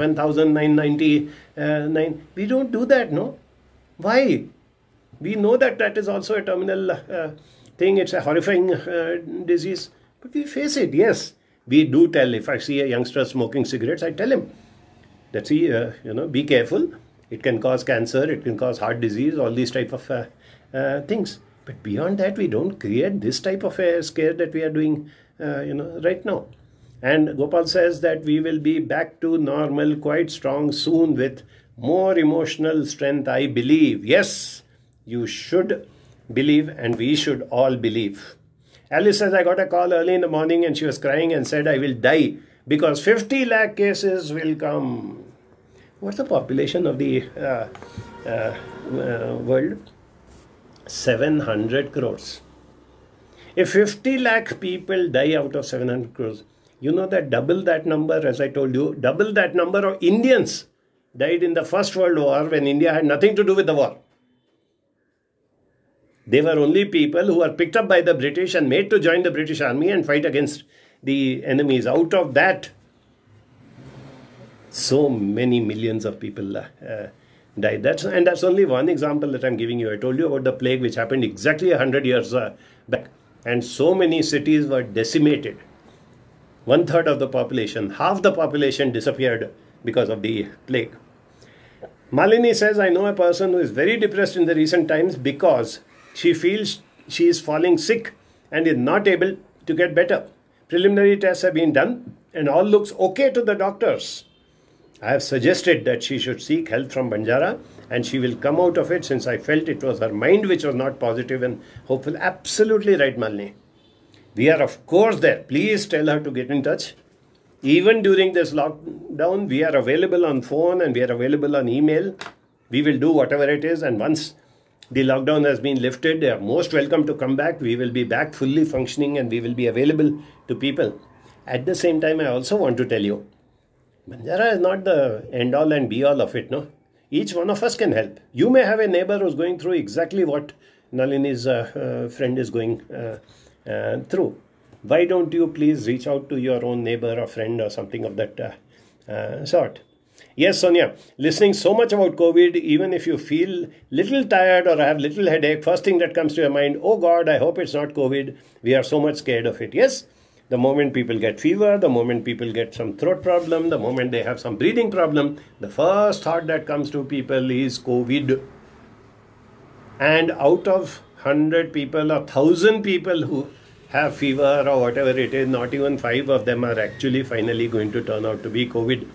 47,999. We don't do that, no? Why? We know that that is also a terminal thing. It's a horrifying disease. But we face it, yes. We do tell. If I see a youngster smoking cigarettes, I tell him that, see, be careful. It can cause cancer. It can cause heart disease, all these type of things. But beyond that, we don't create this type of a scare that we are doing, right now. And Gopal says that we will be back to normal quite strong soon with more emotional strength, I believe. Yes. You should believe, and we should all believe. Alice says, I got a call early in the morning and she was crying and said, I will die because 50 lakh cases will come. What's the population of the world? 700 crores. If 50 lakh people die out of 700 crores, you know that double that number, as I told you, double that number of Indians died in the First World War when India had nothing to do with the war. They were only people who were picked up by the British and made to join the British army and fight against the enemies. Out of that, so many millions of people died. That's only one example that I'm giving you. I told you about the plague which happened exactly 100 years back. And so many cities were decimated. 1/3 of the population, half the population disappeared because of the plague. Malini says, I know a person who is very depressed in the recent times because she feels she is falling sick and is not able to get better. Preliminary tests have been done and all looks okay to the doctors. I have suggested that she should seek help from Banjara and she will come out of it, since I felt it was her mind which was not positive and hopeful. Absolutely right, Malini. We are of course there. Please tell her to get in touch. Even during this lockdown, we are available on phone and we are available on email. We will do whatever it is, and once the lockdown has been lifted, they are most welcome to come back. We will be back fully functioning and we will be available to people. At the same time, I also want to tell you, Banjara is not the end all and be all of it, no? Each one of us can help. You may have a neighbor who's going through exactly what Nalini's friend is going through. Why don't you please reach out to your own neighbor or friend or something of that sort? Yes, Sonia, listening so much about COVID, even if you feel little tired or have little headache, first thing that comes to your mind, oh God, I hope it's not COVID. We are so much scared of it. Yes, the moment people get fever, the moment people get some throat problem, the moment they have some breathing problem, the first thought that comes to people is COVID. And out of 100 people or 1,000 people who have fever or whatever it is, not even 5 of them are actually finally going to turn out to be COVID.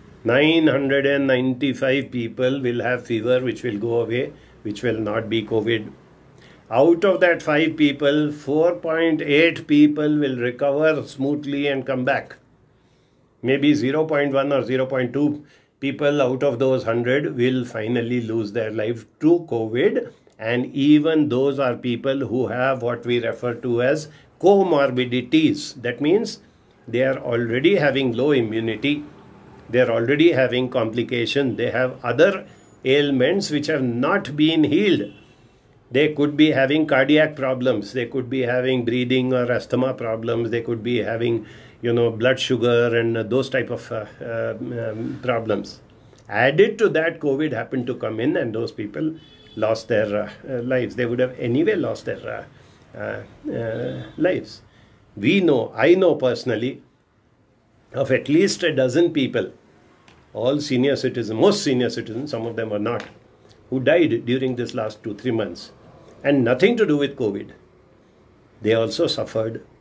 995 people will have fever which will go away, which will not be COVID. Out of that 5 people, 4.8 people will recover smoothly and come back. Maybe 0.1 or 0.2 people out of those 100 will finally lose their life to COVID. And even those are people who have what we refer to as comorbidities. That means they are already having low immunity. They are already having complications. They have other ailments which have not been healed. They could be having cardiac problems. They could be having breathing or asthma problems. They could be having, blood sugar and those type of problems. Added to that, COVID happened to come in and those people lost their lives. They would have anyway lost their lives. I know personally of at least a dozen people, all senior citizens, most senior citizens, some of them were not, who died during this last 2-3 months. And nothing to do with COVID. They also suffered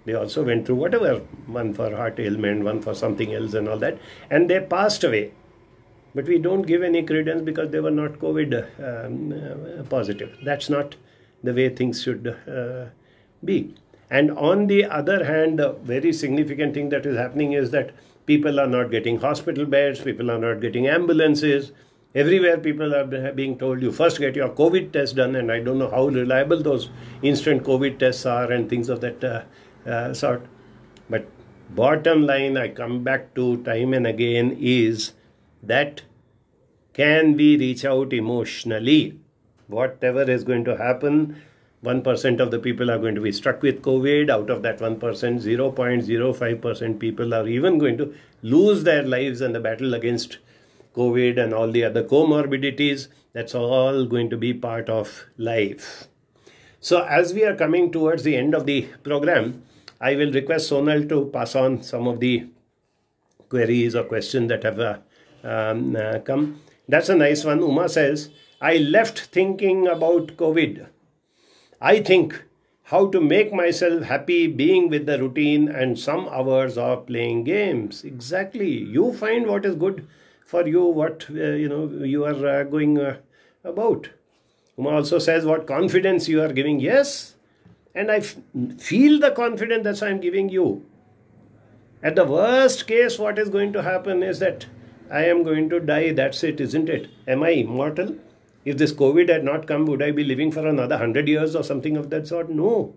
They also went through whatever, one for heart ailment, one for something else and all that, and they passed away. But we don't give any credence because they were not COVID positive. That's not the way things should be. And on the other hand, the very significant thing that is happening is that people are not getting hospital beds, people are not getting ambulances. Everywhere people are being told, you first get your COVID test done, and I don't know how reliable those instant COVID tests are and things of that sort. But bottom line, I come back to time and again, is that can we reach out emotionally? Whatever is going to happen, 1% of the people are going to be struck with COVID. Out of that 1%, 0.05% people are even going to lose their lives in the battle against COVID and all the other comorbidities. That's all going to be part of life. So as we are coming towards the end of the program, I will request Sonal to pass on some of the queries or questions that have come. That's a nice one. Uma says, I left thinking about COVID. I think how to make myself happy being with the routine and some hours of playing games. Exactly. You find what is good for you, what you are going about. Uma also says what confidence you are giving. Yes. And I feel the confidence that's why I'm giving you. At the worst case, what is going to happen is that I am going to die. That's it, isn't it? Am I immortal? If this COVID had not come, would I be living for another 100 years or something of that sort? No.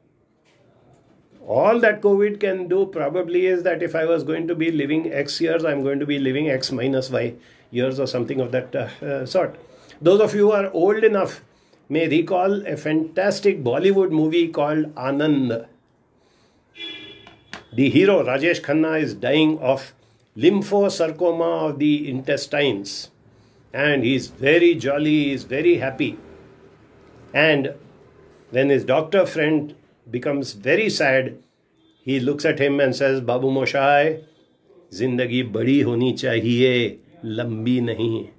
All that COVID can do probably is that if I was going to be living X years, I'm going to be living X minus Y years or something of that sort. Those of you who are old enough may recall a fantastic Bollywood movie called Anand. The hero, Rajesh Khanna, is dying of lymphosarcoma of the intestines. And he's very jolly, he's very happy. And when his doctor friend becomes very sad, he looks at him and says, Babu Moshai, Zindagi badi honi chahiye, lambi nahi.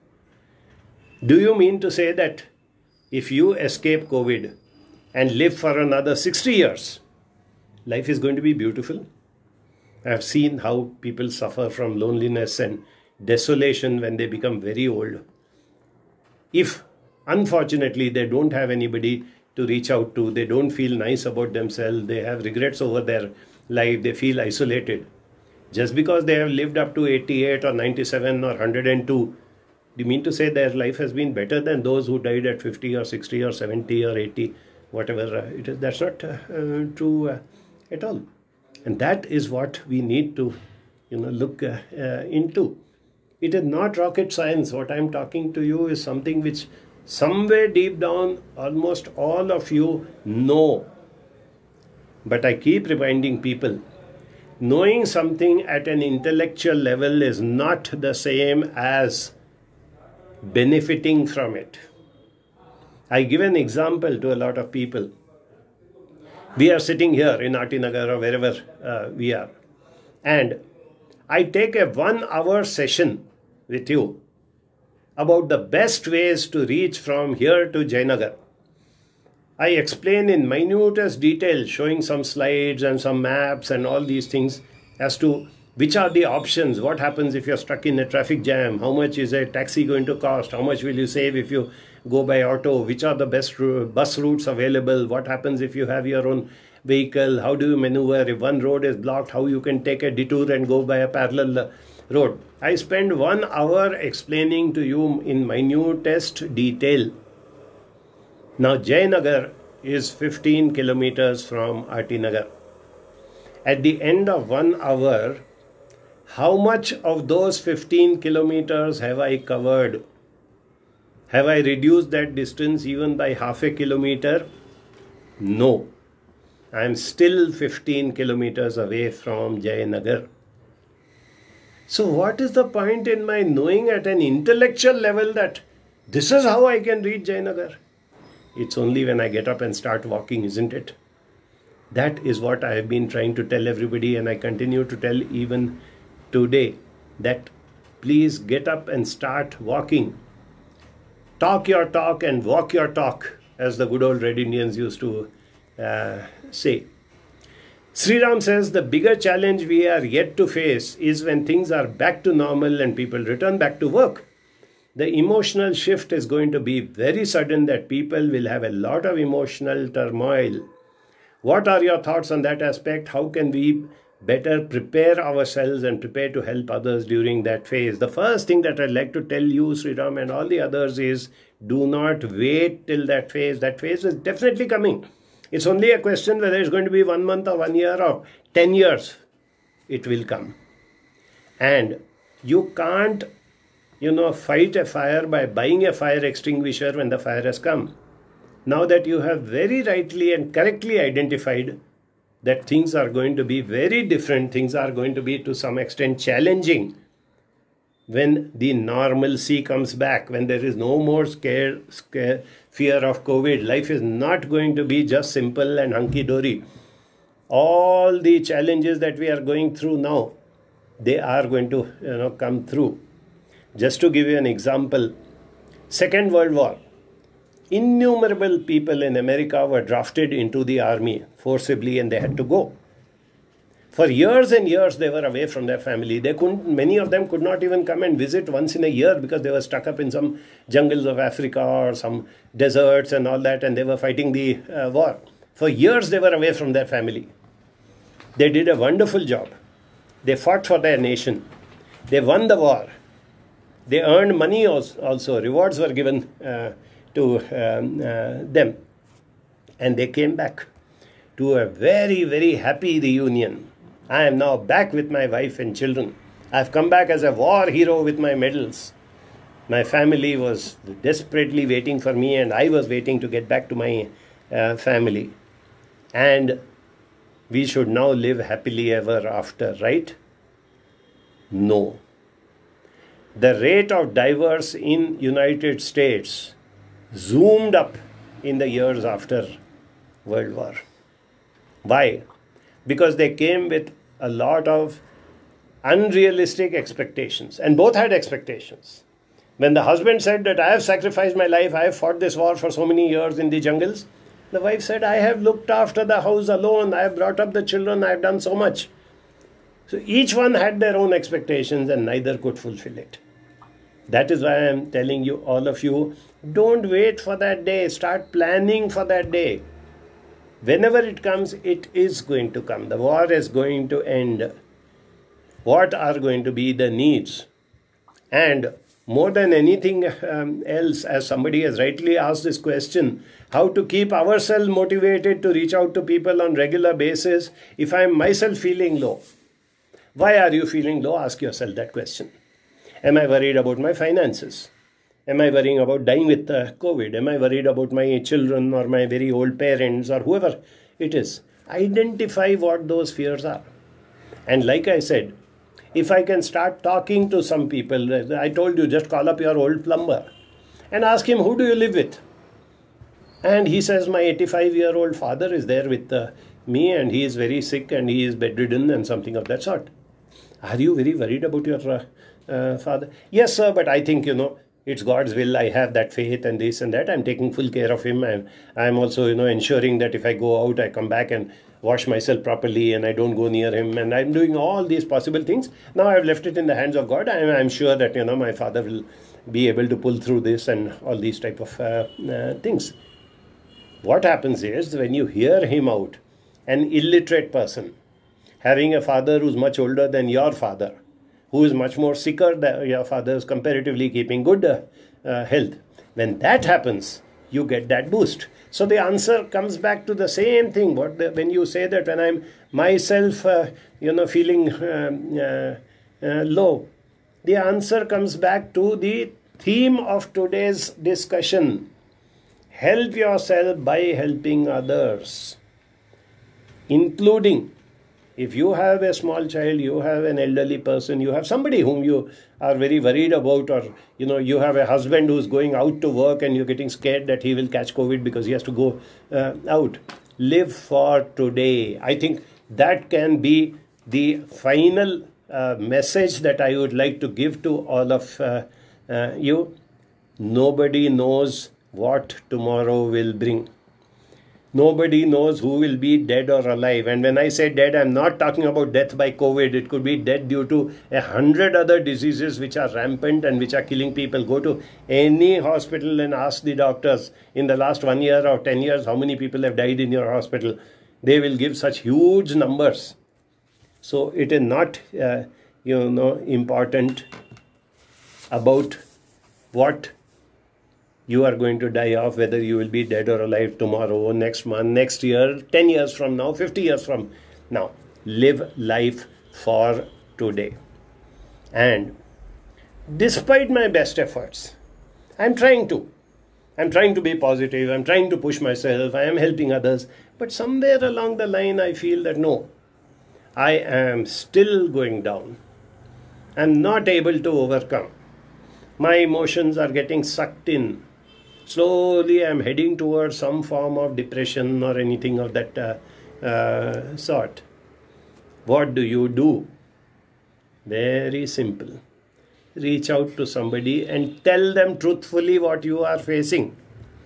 Do you mean to say that if you escape COVID and live for another 60 years, life is going to be beautiful? I have seen how people suffer from loneliness and desolation when they become very old. If, unfortunately, they don't have anybody to reach out to, they don't feel nice about themselves, they have regrets over their life, they feel isolated. Just because they have lived up to 88 or 97 or 102, do you mean to say their life has been better than those who died at 50 or 60 or 70 or 80, whatever it is? That's not true at all. And that is what we need to look into. It is not rocket science. What I'm talking to you is something which somewhere deep down almost all of you know. But I keep reminding people, knowing something at an intellectual level is not the same as benefiting from it. I give an example to a lot of people. We are sitting here in Atinagar or wherever we are, and I take a 1-hour session with you about the best ways to reach from here to Jayanagar. I explain in minutest detail, showing some slides and some maps and all these things as to which are the options, what happens if you're stuck in a traffic jam, how much is a taxi going to cost, how much will you save if you go by auto, which are the best bus routes available, what happens if you have your own vehicle, how do you maneuver, if one road is blocked, how you can take a detour and go by a parallel road. I spend 1 hour explaining to you in minutest detail. Now Jayanagar is 15 kilometers from Atinagar. At the end of 1 hour, how much of those 15 kilometers have I covered? Have I reduced that distance even by half a kilometer? No. I am still 15 kilometers away from Jayanagar. So what is the point in my knowing at an intellectual level that this is how I can reach Jayanagar? It's only when I get up and start walking, isn't it? That is what I have been trying to tell everybody, and I continue to tell even today, that please get up and start walking. Talk your talk and walk your talk, as the good old Red Indians used to say. Sri Ram says the bigger challenge we are yet to face is when things are back to normal and people return back to work. The emotional shift is going to be very sudden, that people will have a lot of emotional turmoil. What are your thoughts on that aspect? How can we better prepare ourselves and prepare to help others during that phase? The first thing that I'd like to tell you, Sri Ram, and all the others is, do not wait till that phase. That phase is definitely coming. It's only a question whether it's going to be 1 month or 1 year or 10 years. It will come. And you can't, fight a fire by buying a fire extinguisher when the fire has come. Now that you have very rightly and correctly identified that things are going to be very different, things are going to be to some extent challenging, when the normalcy comes back, when there is no more fear of COVID, life is not going to be just simple and hunky-dory. All the challenges that we are going through now, they are going to come through. Just to give you an example, Second World War, innumerable people in America were drafted into the army forcibly, and they had to go. For years and years, they were away from their family. Many of them could not even come and visit once in a year because they were stuck up in some jungles of Africa or some deserts and all that, and they were fighting the war. For years, they were away from their family. They did a wonderful job. They fought for their nation. They won the war. They earned money also. Rewards were given to them. And they came back to a very, very happy reunion. I am now back with my wife and children. I've come back as a war hero with my medals. My family was desperately waiting for me, and I was waiting to get back to my family. And we should now live happily ever after, right? No. The rate of divorce in United States zoomed up in the years after World War. Why? Because they came with a lot of unrealistic expectations, and both had expectations. When the husband said that I have sacrificed my life, I have fought this war for so many years in the jungles, the wife said, I have looked after the house alone, I have brought up the children, I have done so much. So each one had their own expectations, and neither could fulfill it. That is why I am telling you, all of you, don't wait for that day. Start planning for that day. Whenever it comes, it is going to come. The war is going to end. What are going to be the needs? And more than anything else, as somebody has rightly asked this question, how to keep ourselves motivated to reach out to people on regular basis if I am myself feeling low. Why are you feeling low? Ask yourself that question. Am I worried about my finances? Am I worrying about dying with COVID? Am I worried about my children or my very old parents or whoever it is? Identify what those fears are. And like I said, if I can start talking to some people, I told you, just call up your old plumber and ask him, who do you live with? And he says, my 85-year-old father is there with me, and he is very sick and he is bedridden and something of that sort. Are you very worried about your father? Yes, sir, but I think, it's God's will. I have that faith and this and that. I'm taking full care of him. I'm also, ensuring that if I go out, I come back and wash myself properly and I don't go near him. And I'm doing all these possible things. Now I've left it in the hands of God. I'm sure that, my father will be able to pull through this and all these type of things. What happens is, when you hear him out, an illiterate person, having a father who's much older than your father, who is much more sicker than your father is, comparatively keeping good health. When that happens, you get that boost. So the answer comes back to the same thing. When you say that when I'm myself, feeling low, the answer comes back to the theme of today's discussion. Help yourself by helping others, including if you have a small child, you have an elderly person, you have somebody whom you are very worried about, or you have a husband who's going out to work and you're getting scared that he will catch COVID because he has to go out. Live for today. I think that can be the final message that I would like to give to all of you. Nobody knows what tomorrow will bring. Nobody knows who will be dead or alive. And when I say dead, I'm not talking about death by COVID. It could be death due to 100 other diseases which are rampant and which are killing people. Go to any hospital and ask the doctors in the last 1 year or 10 years how many people have died in your hospital. They will give such huge numbers. So it is not, important about what you are going to die of, whether you will be dead or alive tomorrow, next month, next year, 10 years from now, 50 years from now. Live life for today. And despite my best efforts, I'm trying to be positive, I'm trying to push myself, I am helping others. But somewhere along the line, I feel that no, I am still going down. I'm not able to overcome. My emotions are getting sucked in. Slowly I'm heading towards some form of depression or anything of that sort. What do? Very simple. Reach out to somebody and tell them truthfully what you are facing.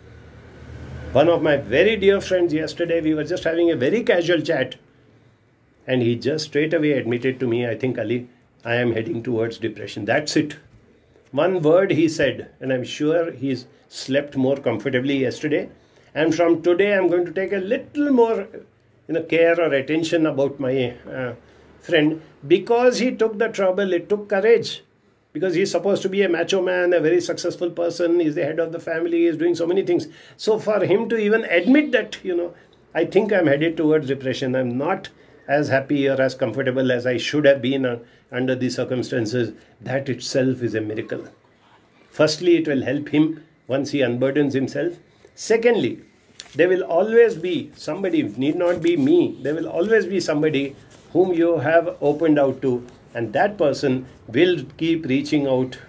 One of my very dear friends yesterday, we were just having a very casual chat, and he just straight away admitted to me, I think, Ali, I am heading towards depression. That's it. One word he said, and I'm sure he's slept more comfortably yesterday. And from today, I'm going to take a little more care or attention about my friend, because he took the trouble. It took courage, because he's supposed to be a macho man, a very successful person. He's the head of the family. He's doing so many things. So for him to even admit that, I think I'm headed towards depression. I'm not as happy or as comfortable as I should have been under the circumstances, that itself is a miracle. Firstly, it will help him once he unburdens himself. Secondly, there will always be somebody, need not be me, there will always be somebody whom you have opened out to, and that person will keep reaching out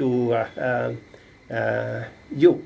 to you.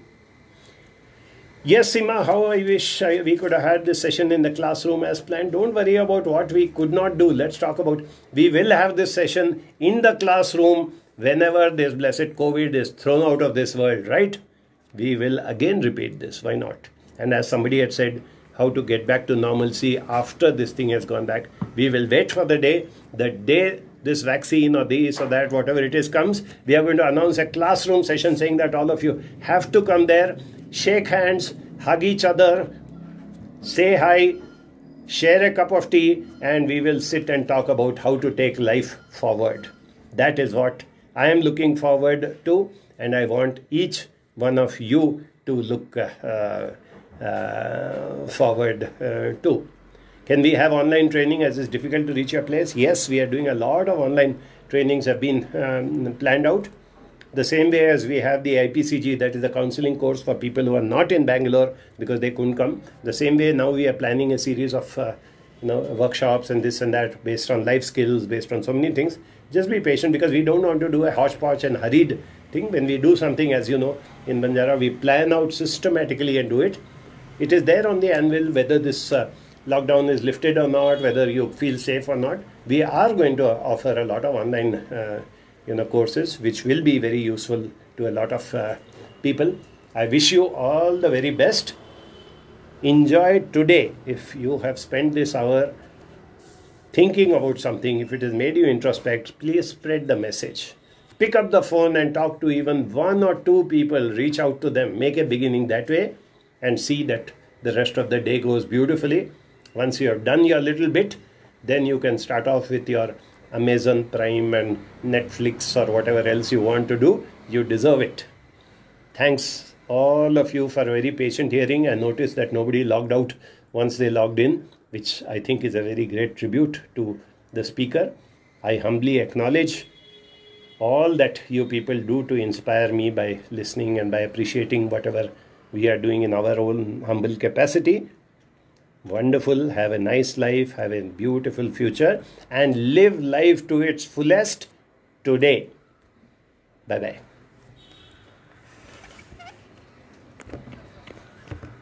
Yes, Seema, how I wish we could have had this session in the classroom as planned. Don't worry about what we could not do. Let's talk about, we will have this session in the classroom whenever this blessed COVID is thrown out of this world, right? We will again repeat this. Why not? And as somebody had said, how to get back to normalcy after this thing has gone back. We will wait for the day this vaccine or this or that, whatever it is, comes. We are going to announce a classroom session saying that all of you have to come there, shake hands, hug each other, say hi, share a cup of tea, and we will sit and talk about how to take life forward. That is what I am looking forward to, and I want each one of you to look forward to. Can we have online training as it's difficult to reach your place? Yes, we are doing a lot of online trainings have been planned out. The same way as we have the IPCG, that is the counseling course for people who are not in Bangalore because they couldn't come. The same way now we are planning a series of workshops and this and that based on life skills, based on so many things. Just be patient, because we don't want to do a hodgepodge and hurried thing. When we do something, as you know, in Banjara, we plan out systematically and do it. It is there on the anvil whether this lockdown is lifted or not, whether you feel safe or not. We are going to offer a lot of online courses which will be very useful to a lot of people. I wish you all the very best. Enjoy today. If you have spent this hour thinking about something, if it has made you introspect, please spread the message. Pick up the phone and talk to even one or two people. Reach out to them. Make a beginning that way and see that the rest of the day goes beautifully. Once you have done your little bit, then you can start off with your Amazon Prime and Netflix or whatever else you want to do. You deserve it. Thanks all of you for very patient hearing. I noticed that nobody logged out once they logged in, which I think is a very great tribute to the speaker. I humbly acknowledge all that you people do to inspire me by listening and by appreciating whatever we are doing in our own humble capacity. Wonderful. Have a nice life. Have a beautiful future. And live life to its fullest today. Bye-bye.